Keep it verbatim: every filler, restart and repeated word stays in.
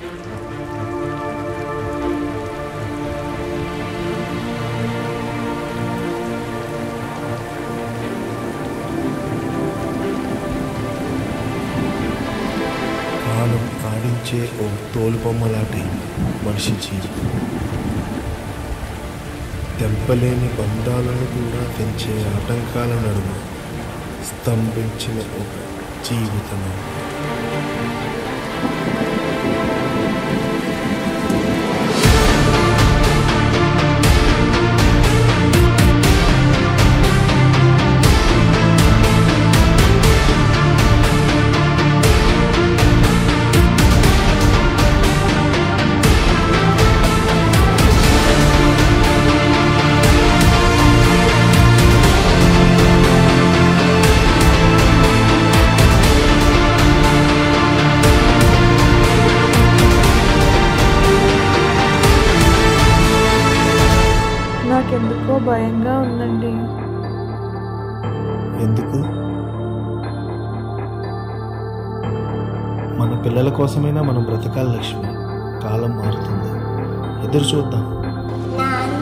కాలం ఆడించే ఓ తోలుబొమ్మలాంటి మనిషి జీవితం, తెంపలేని బంధాలను కూడా తెంచే ఆటంకాల నడుమ స్తంభించిన ఒక జీవితం. నాకెందుకో భయంగా ఉందండి. ఎందుకు? మన పిల్లల కోసమైనా మనం బ్రతకాలి లక్ష్మి. కాలం మారుతుంది, ఎదురు చూద్దాం.